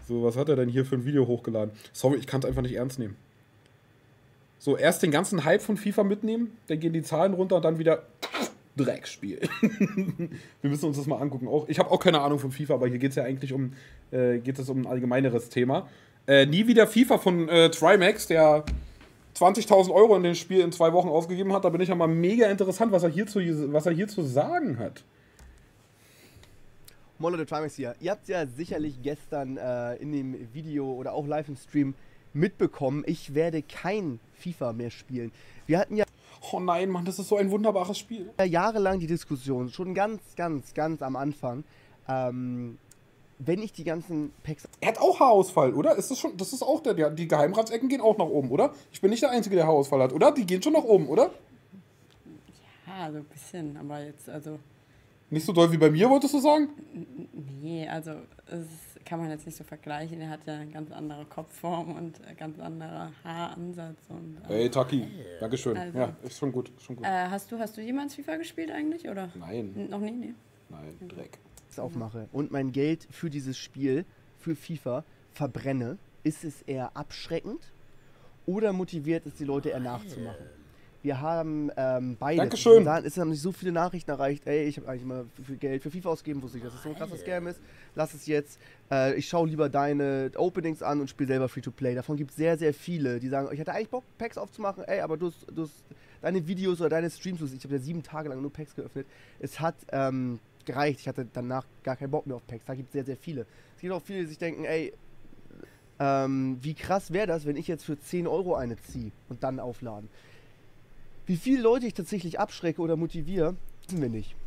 So, was hat er denn hier für ein Video hochgeladen? Sorry, ich kann es einfach nicht ernst nehmen. So, erst den ganzen Hype von FIFA mitnehmen, dann gehen die Zahlen runter und dann wieder Dreckspiel. Wir müssen uns das mal angucken. Auch, ich habe auch keine Ahnung von FIFA, aber hier geht es ja eigentlich um, ein allgemeineres Thema. Nie wieder FIFA von Trimax, der 20.000 Euro in dem Spiel in 2 Wochen ausgegeben hat. Da bin ich ja mal mega interessant, was er hier zu sagen hat. Moin Leute, Trimax hier. Ihr habt ja sicherlich gestern in dem Video oder auch live im Stream mitbekommen, ich werde kein FIFA mehr spielen. Wir hatten ja oh nein, Mann, das ist so ein wunderbares Spiel. Jahrelang die Diskussion, schon ganz am Anfang, wenn ich die ganzen Packs... Er hat auch Haarausfall, oder? Ist das schon, das ist auch die Geheimratsecken gehen auch nach oben, oder? Ich bin nicht der Einzige, der Haarausfall hat, oder? Die gehen schon nach oben, oder? Ja, so ein bisschen, aber jetzt, also... Nicht so doll wie bei mir, wolltest du sagen? Nee, also das kann man jetzt nicht so vergleichen. Er hat ja eine ganz andere Kopfform und ganz anderer Haaransatz. Und, hey, Taki, dankeschön. Also, ja, ist schon gut. Ist schon gut. Hast du jemals FIFA gespielt eigentlich, oder? Nein. Noch nie? Nee. Nein, Dreck. Aufmache und mein Geld für dieses Spiel, für FIFA, verbrenne, ist es eher abschreckend oder motiviert es die Leute eher nachzumachen? Wir haben beide. Dankeschön. Es haben nicht so viele Nachrichten erreicht. Ey, ich habe eigentlich mal viel Geld für FIFA ausgegeben, wusste ich, dass es so ein krasser Scam ist. Lass es jetzt. Ich schaue lieber deine Openings an und spiele selber Free-to-Play. Davon gibt es sehr viele, die sagen, ich hatte eigentlich Bock, Packs aufzumachen. Ey, aber du hast deine Videos oder deine Streams, ich habe ja 7 Tage lang nur Packs geöffnet. Es hat gereicht. Ich hatte danach gar keinen Bock mehr auf Packs. Da gibt es sehr viele. Es gibt auch viele, die sich denken, ey, wie krass wäre das, wenn ich jetzt für 10 Euro eine ziehe und dann aufladen. Wie viele Leute ich tatsächlich abschrecke oder motiviere, wissen wir nicht.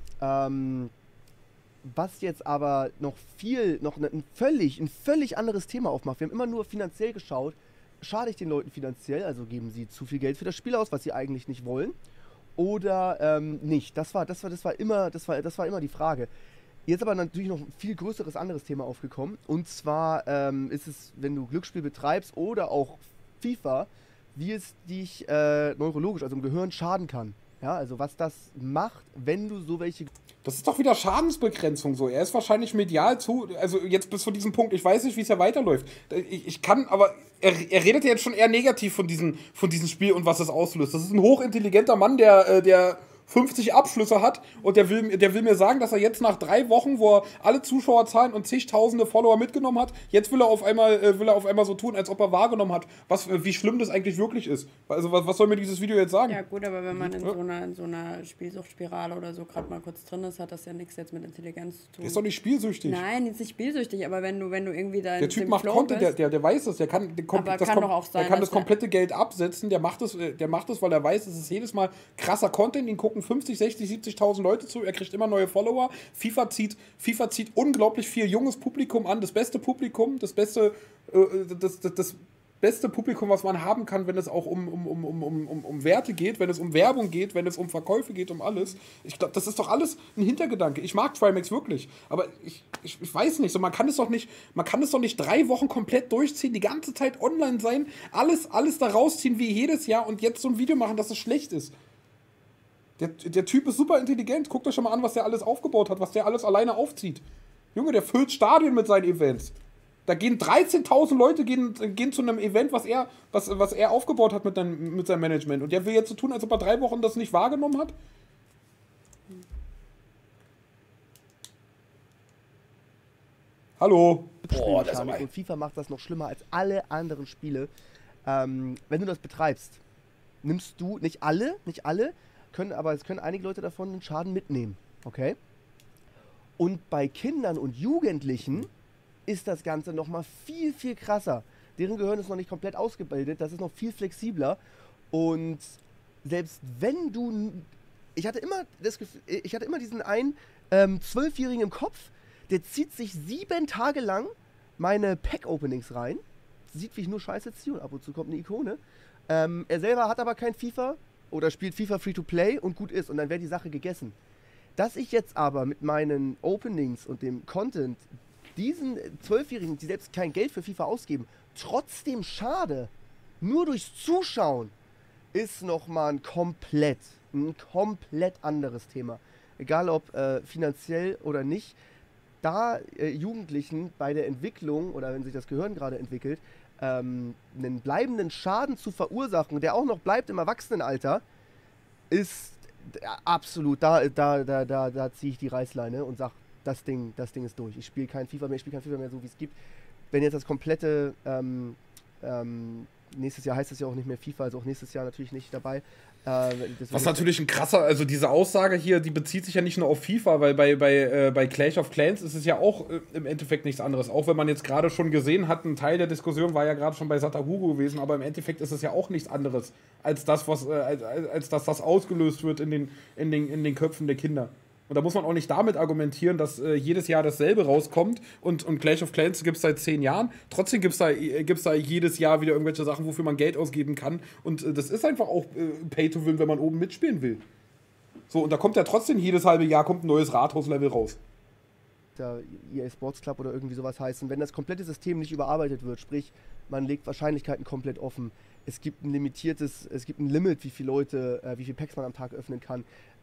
Was jetzt aber noch ein völlig anderes Thema aufmacht. Wir haben immer nur finanziell geschaut. Schade ich den Leuten finanziell, also geben sie zu viel Geld für das Spiel aus, was sie eigentlich nicht wollen, oder nicht. Das war immer die Frage. Jetzt aber natürlich noch ein viel größeres anderes Thema aufgekommen. Und zwar ist es, wenn du Glücksspiel betreibst oder auch FIFA, wie es dich neurologisch, also im Gehirn, schaden kann. Ja, also was das macht, wenn du so welche... Das ist doch wieder Schadensbegrenzung so. Er ist wahrscheinlich medial also jetzt bis zu diesem Punkt, ich weiß nicht, wie es ja weiterläuft. Ich kann, aber er redet ja jetzt schon eher negativ von diesem Spiel und was es auslöst. Das ist ein hochintelligenter Mann, der 50 Abschlüsse hat und der will mir sagen, dass er jetzt nach 3 Wochen, wo er alle Zuschauerzahlen und zigtausende Follower mitgenommen hat, jetzt will er auf einmal so tun, als ob er wahrgenommen hat, wie schlimm das eigentlich wirklich ist. Also was soll mir dieses Video jetzt sagen? Ja gut, aber wenn man in so einer Spielsuchtspirale oder so gerade mal kurz drin ist, hat das ja nichts jetzt mit Intelligenz zu tun. Der ist doch nicht spielsüchtig. Nein, jetzt nicht spielsüchtig, aber wenn du irgendwie da der Typ macht Content, der weiß es, der kann das komplette Geld absetzen, der macht es, weil er weiß, es ist jedes Mal krasser Content, ihn gucken 50, 60, 70.000 Leute zu, er kriegt immer neue Follower. FIFA zieht unglaublich viel junges Publikum an, das beste Publikum, das beste Publikum, was man haben kann, wenn es auch um Werte geht, wenn es um Werbung geht, wenn es um Verkäufe geht, um alles. Ich glaube, das ist doch alles ein Hintergedanke. Ich mag Trimax wirklich, aber ich weiß nicht, so man kann es doch nicht 3 Wochen komplett durchziehen, die ganze Zeit online sein, alles da rausziehen wie jedes Jahr und jetzt so ein Video machen, dass es schlecht ist. Der Typ ist super intelligent. Guckt euch schon mal an, was der alles aufgebaut hat, was der alles alleine aufzieht. Junge, der füllt Stadien mit seinen Events. Da gehen 13.000 Leute gehen zu einem Event, was er aufgebaut hat mit seinem Management. Und der will jetzt so tun, als ob er 3 Wochen das nicht wahrgenommen hat. Hallo. Boah, das und FIFA macht das noch schlimmer als alle anderen Spiele. Wenn du das betreibst, nimmst du, nicht alle, aber es können einige Leute davon den Schaden mitnehmen, okay? Und bei Kindern und Jugendlichen ist das Ganze nochmal viel krasser. Deren Gehirn ist noch nicht komplett ausgebildet, das ist noch viel flexibler. Und selbst wenn du... Ich hatte immer diesen einen 12-Jährigen im Kopf, der zieht sich 7 Tage lang meine Pack-Openings rein. Sieht, wie ich nur Scheiße ziehe und ab und zu kommt eine Ikone. Er selber hat aber kein FIFA oder spielt FIFA Free-to-Play und gut ist und dann wäre die Sache gegessen. Dass ich jetzt aber mit meinen Openings und dem Content diesen 12-Jährigen, die selbst kein Geld für FIFA ausgeben, trotzdem schade, nur durchs Zuschauen, ist nochmal ein komplett anderes Thema. Egal ob finanziell oder nicht. da Jugendlichen bei der Entwicklung oder wenn sich das Gehirn gerade entwickelt, einen bleibenden Schaden zu verursachen, der auch noch bleibt im Erwachsenenalter, ist absolut, da ziehe ich die Reißleine und sage, das Ding ist durch. Ich spiele kein FIFA mehr, so wie es gibt. Wenn jetzt das komplette, nächstes Jahr heißt es ja auch nicht mehr FIFA, also auch nächstes Jahr natürlich nicht dabei. Was natürlich ein krasser, also diese Aussage hier, die bezieht sich ja nicht nur auf FIFA, weil bei Clash of Clans ist es ja auch im Endeffekt nichts anderes. Auch wenn man jetzt gerade schon gesehen hat, ein Teil der Diskussion war ja gerade schon bei Satahugo gewesen, aber im Endeffekt ist es ja auch nichts anderes als das, als dass das ausgelöst wird in den Köpfen der Kinder. Und da muss man auch nicht damit argumentieren, dass jedes Jahr dasselbe rauskommt und Clash of Clans gibt es seit 10 Jahren. Trotzdem gibt's da jedes Jahr wieder irgendwelche Sachen, wofür man Geld ausgeben kann. Und das ist einfach auch Pay to Win, wenn man oben mitspielen will. So, und da kommt ja trotzdem jedes halbe Jahr kommt ein neues Rathaus-Level raus. Der EA Sports Club oder irgendwie sowas heißen, wenn das komplette System nicht überarbeitet wird, sprich, man legt Wahrscheinlichkeiten komplett offen, es gibt ein Limit, wie viele Leute, wie viele Packs man am Tag öffnen kann,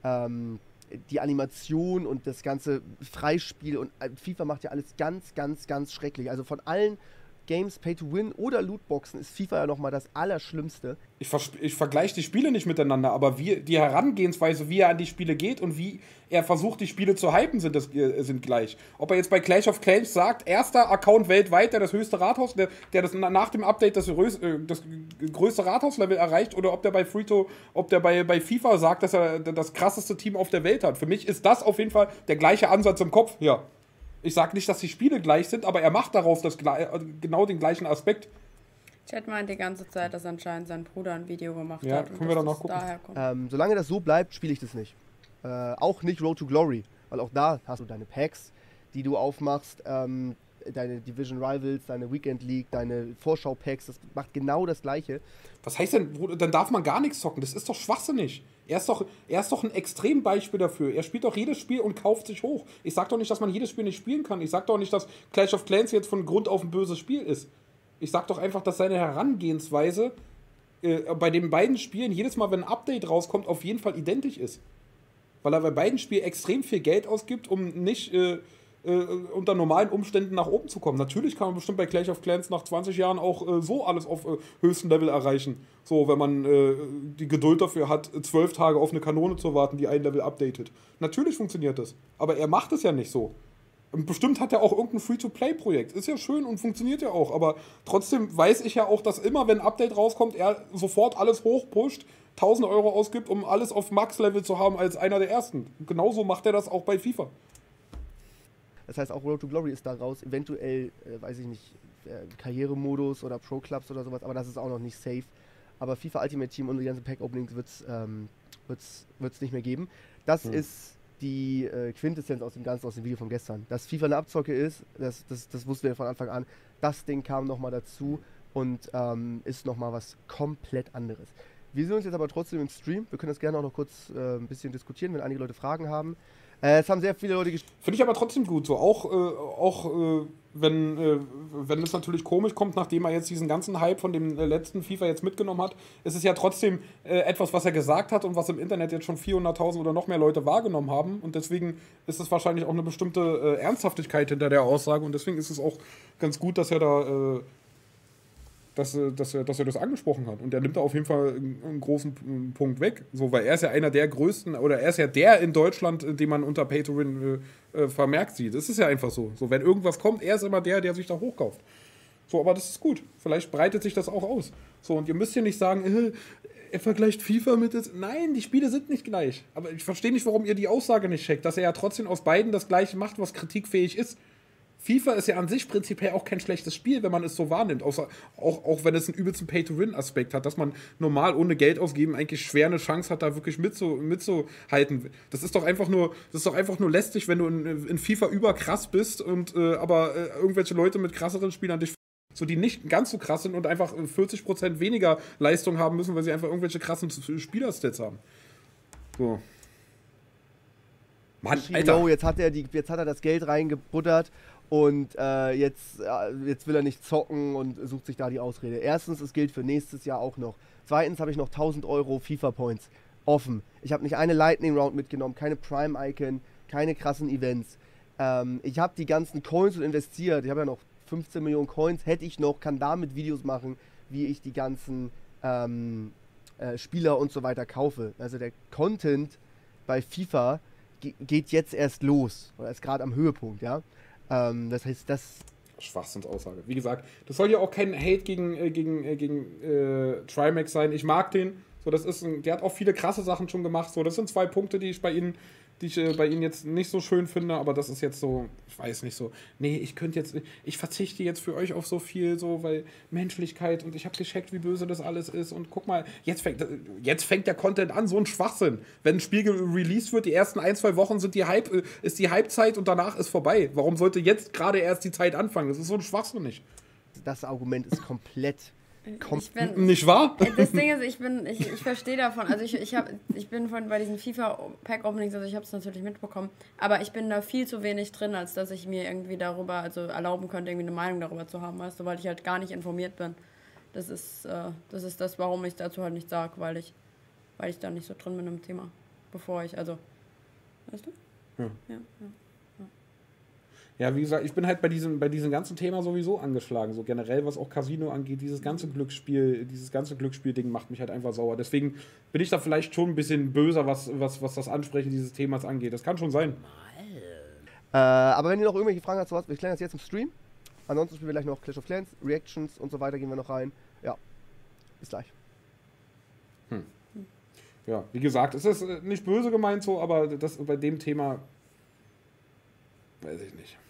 die Animation und das ganze Freispiel und FIFA macht ja alles ganz, ganz, ganz schrecklich. Also von allen Games, Pay-to-Win oder Lootboxen ist FIFA ja nochmal das Allerschlimmste. Ich vergleiche die Spiele nicht miteinander, aber die Herangehensweise, wie er an die Spiele geht und wie er versucht, die Spiele zu hypen, sind gleich. Ob er jetzt bei Clash of Clans sagt, erster Account weltweit, der das höchste Rathaus, der das nach dem Update das größte Rathauslevel erreicht, oder ob der bei FIFA sagt, dass er das krasseste Team auf der Welt hat. Für mich ist das auf jeden Fall der gleiche Ansatz im Kopf. Ja. Ich sage nicht, dass die Spiele gleich sind, aber er macht daraus genau den gleichen Aspekt. Chat meint die ganze Zeit, dass anscheinend sein Bruder ein Video gemacht ja, hat. Ja, können wir dann noch gucken. Solange das so bleibt, spiele ich das nicht. Auch nicht Road to Glory, weil auch da hast du deine Packs, die du aufmachst, deine Division Rivals, deine Weekend League, deine Vorschau-Packs, das macht genau das Gleiche. Was heißt denn, dann darf man gar nichts zocken? Das ist doch schwachsinnig. Er ist doch ein Extrembeispiel dafür. Er spielt doch jedes Spiel und kauft sich hoch. Ich sag doch nicht, dass man jedes Spiel nicht spielen kann. Ich sag doch nicht, dass Clash of Clans jetzt von Grund auf ein böses Spiel ist. Ich sag doch einfach, dass seine Herangehensweise bei den beiden Spielen jedes Mal, wenn ein Update rauskommt, auf jeden Fall identisch ist. Weil er bei beiden Spielen extrem viel Geld ausgibt, um nicht unter normalen Umständen nach oben zu kommen. Natürlich kann man bestimmt bei Clash of Clans nach 20 Jahren auch so alles auf höchstem Level erreichen. So, wenn man die Geduld dafür hat, 12 Tage auf eine Kanone zu warten, die ein Level updatet. Natürlich funktioniert das. Aber er macht es ja nicht so. Und bestimmt hat er auch irgendein Free-to-Play-Projekt. Ist ja schön und funktioniert ja auch. Aber trotzdem weiß ich ja auch, dass immer, wenn ein Update rauskommt, er sofort alles hochpusht, 1.000 Euro ausgibt, um alles auf Max-Level zu haben als einer der Ersten. Genauso macht er das auch bei FIFA. Das heißt, auch Road to Glory ist daraus eventuell, weiß ich nicht, Karrieremodus oder Pro-Clubs oder sowas, aber das ist auch noch nicht safe. Aber FIFA Ultimate Team und die ganzen Pack-Openings wird's nicht mehr geben. Das ist die Quintessenz aus dem Ganzen, aus dem Video von gestern. Dass FIFA eine Abzocke ist, das wussten wir von Anfang an. Das Ding kam nochmal dazu und ist nochmal was komplett anderes. Wir sehen uns jetzt aber trotzdem im Stream. Wir können das gerne auch noch kurz ein bisschen diskutieren, wenn einige Leute Fragen haben. Es haben sehr viele Leute gespielt. Finde ich aber trotzdem gut, so auch wenn es natürlich komisch kommt, nachdem er jetzt diesen ganzen Hype von dem letzten FIFA jetzt mitgenommen hat, ist es ja trotzdem etwas, was er gesagt hat und was im Internet jetzt schon 400.000 oder noch mehr Leute wahrgenommen haben, und deswegen ist es wahrscheinlich auch eine bestimmte Ernsthaftigkeit hinter der Aussage, und deswegen ist es auch ganz gut, dass er da dass er das angesprochen hat. Und er nimmt da auf jeden Fall einen großen Punkt weg. So, weil er ist ja einer der größten, oder er ist ja der in Deutschland, den man unter Pay-to-Win vermerkt sieht. Das ist ja einfach so. So, wenn irgendwas kommt, er ist immer der sich da hochkauft. So, aber das ist gut. Vielleicht breitet sich das auch aus. So, und ihr müsst ja nicht sagen, er vergleicht FIFA mit das. Nein, die Spiele sind nicht gleich. Aber ich verstehe nicht, warum ihr die Aussage nicht checkt, dass er ja trotzdem aus beiden das Gleiche macht, was kritikfähig ist. FIFA ist ja an sich prinzipiell auch kein schlechtes Spiel, wenn man es so wahrnimmt. Auch wenn es einen übelsten Pay-to-Win-Aspekt hat, dass man normal ohne Geld ausgeben eigentlich schwer eine Chance hat, da wirklich mitzuhalten. Das ist doch einfach nur lästig, wenn du in FIFA überkrass bist und aber irgendwelche Leute mit krasseren Spielern dich, so, die nicht ganz so krass sind und einfach 40% weniger Leistung haben müssen, weil sie einfach irgendwelche krassen Spielerstats haben. So. Mann, Alter. Jetzt hat er das Geld reingebuttert und jetzt will er nicht zocken und sucht sich da die Ausrede. Erstens, es gilt für nächstes Jahr auch noch. Zweitens habe ich noch 1.000 Euro FIFA-Points offen. Ich habe nicht eine Lightning Round mitgenommen, keine Prime-Icon, keine krassen Events. Ich habe die ganzen Coins und investiert. Ich habe ja noch 15 Millionen Coins, hätte ich noch, kann damit Videos machen, wie ich die ganzen Spieler und so weiter kaufe. Also der Content bei FIFA geht jetzt erst los, oder ist gerade am Höhepunkt, ja. Das heißt, das... Schwachsinnsaussage. Wie gesagt, das soll ja auch kein Hate gegen Trimax sein. Ich mag den. So, der hat auch viele krasse Sachen schon gemacht. So, das sind 2 Punkte, die ich bei Ihnen jetzt nicht so schön finde, aber das ist jetzt so, ich weiß nicht so, nee, ich verzichte jetzt für euch auf so viel, so, weil Menschlichkeit und ich habe gecheckt, wie böse das alles ist und guck mal, jetzt fängt der Content an, so ein Schwachsinn. Wenn ein Spiel released wird, die ersten 1-2 Wochen ist die Hypezeit und danach ist vorbei. Warum sollte jetzt gerade erst die Zeit anfangen? Das ist so ein Schwachsinn nicht. Das Argument ist komplett... Nicht wahr? Das Ding ist, ich verstehe davon, also ich bin bei diesen FIFA-Pack-Openings, also ich habe es natürlich mitbekommen, aber ich bin da viel zu wenig drin, als dass ich mir irgendwie darüber, also erlauben könnte, irgendwie eine Meinung darüber zu haben, weißt du, weil ich halt gar nicht informiert bin. Das ist das, warum ich dazu halt nicht sage, weil ich da nicht so drin bin im Thema, weißt du? Ja. Ja, wie gesagt, ich bin halt bei diesem ganzen Thema sowieso angeschlagen. So generell, was auch Casino angeht, dieses ganze Glücksspiel-Ding macht mich halt einfach sauer. Deswegen bin ich da vielleicht schon ein bisschen böser, was das Ansprechen dieses Themas angeht. Das kann schon sein. Aber wenn ihr noch irgendwelche Fragen habt, wir klären das jetzt im Stream. Ansonsten spielen wir gleich noch Clash of Clans, Reactions und so weiter gehen wir noch rein. Ja, bis gleich. Ja, wie gesagt, es ist nicht böse gemeint so, aber das bei dem Thema weiß ich nicht.